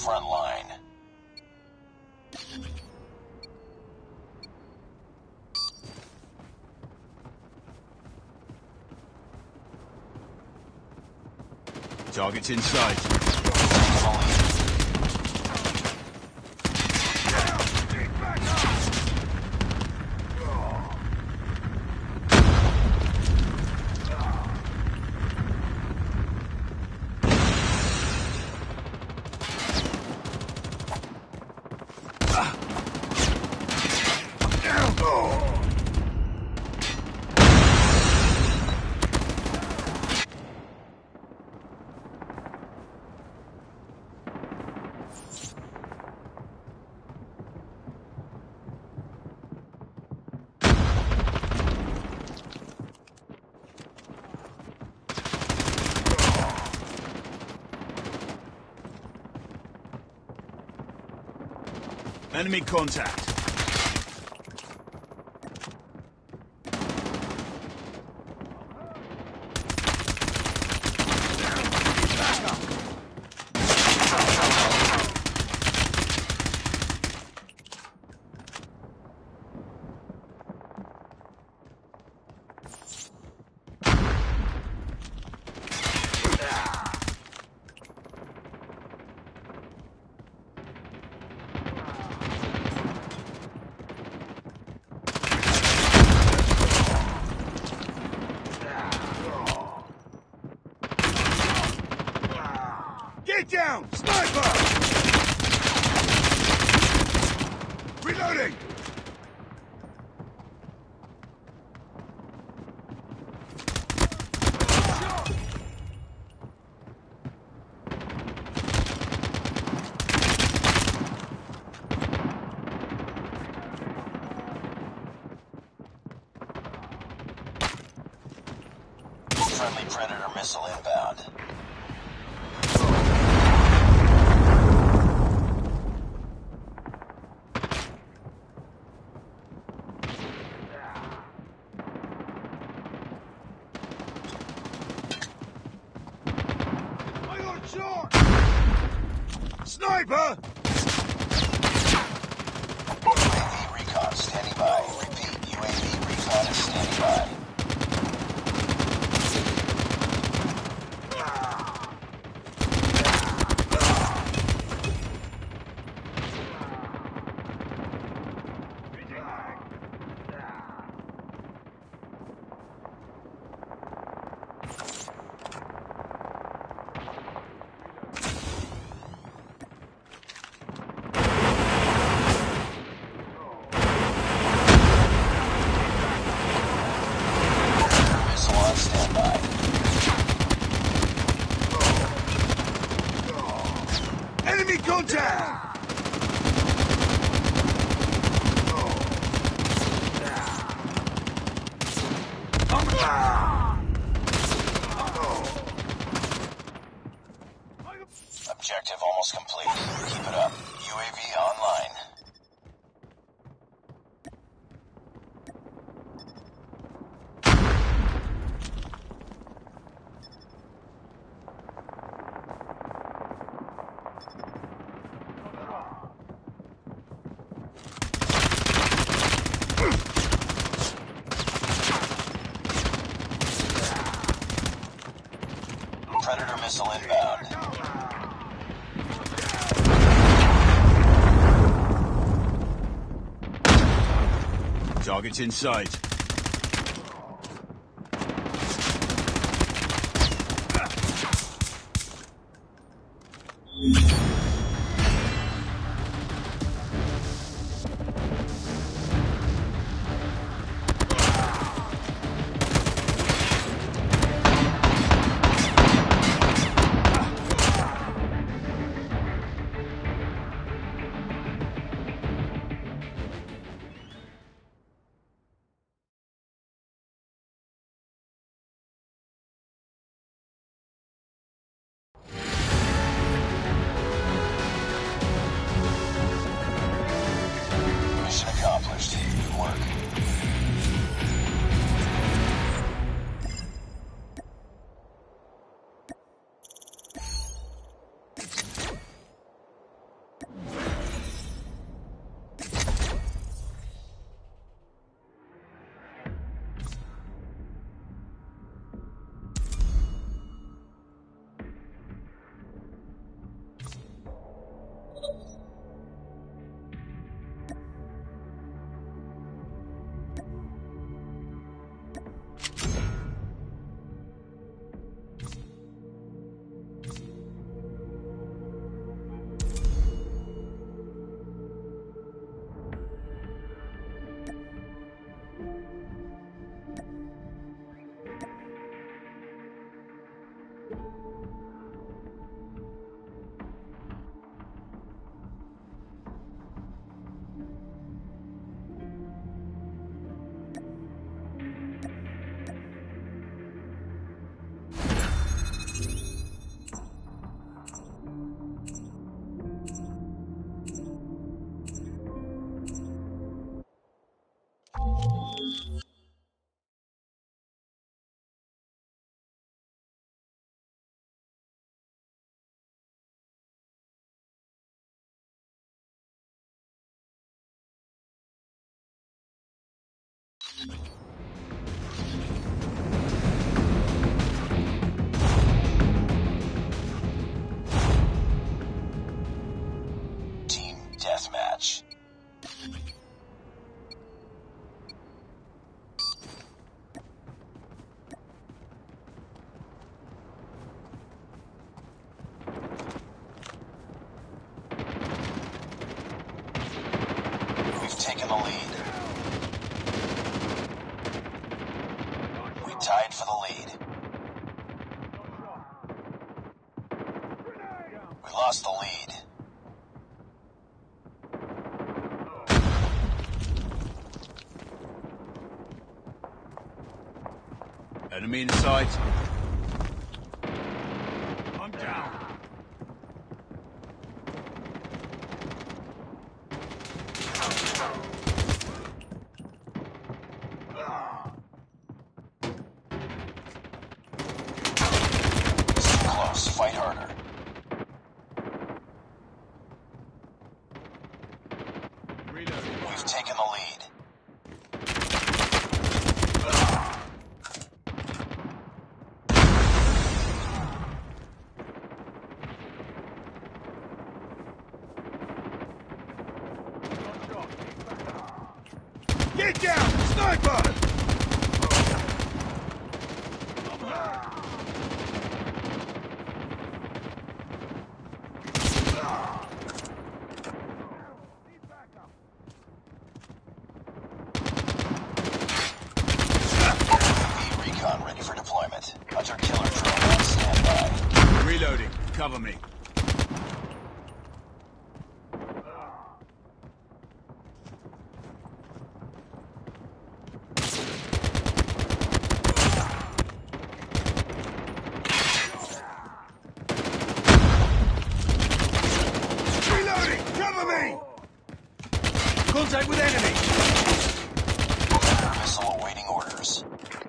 front line. Target's in sight. Enemy contact. Get down! Sniper! Reloading! Friendly Predator missile inbound. Sniper! UAV recon standing by. Repeat, UAV recon is standing by. Enemy contact! Objective almost complete. Keep it up. UAV online. Predator missile inbound. Target's in sight. Team deathmatch. We've taken the lead. We tied for the lead. We lost the lead. Enemy in sight. I'm down. This is close. Fight harder. We've taken the lead. Get down! Sniper! UAV recon ready for deployment. Hunter killer drone on standby. Reloading. Cover me. Reloading! Cover me! Contact with enemy! Missile awaiting orders.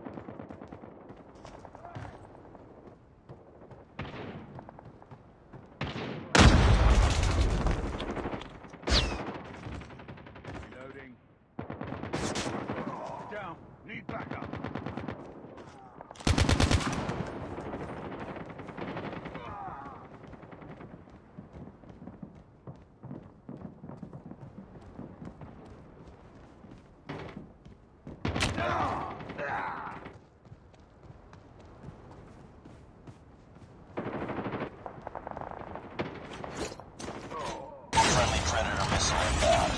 Reloading. Down. Need backup. Friendly Predator missile inbound.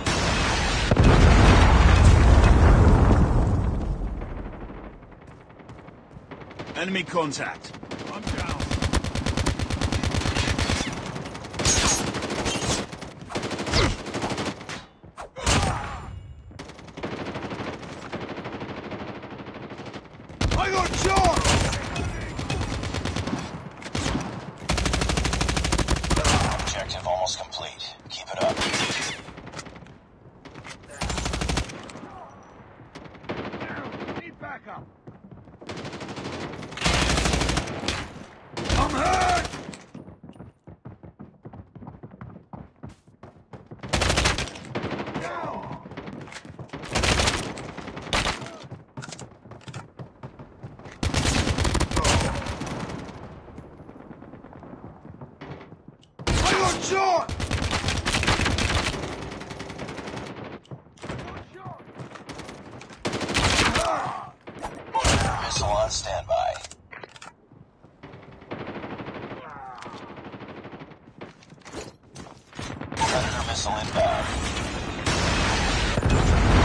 Enemy contact. I'm down. I got shot! Objective almost complete. Keep it up. Need backup. I'm hurt! I got shot! Missile on standby. Predator missile inbound.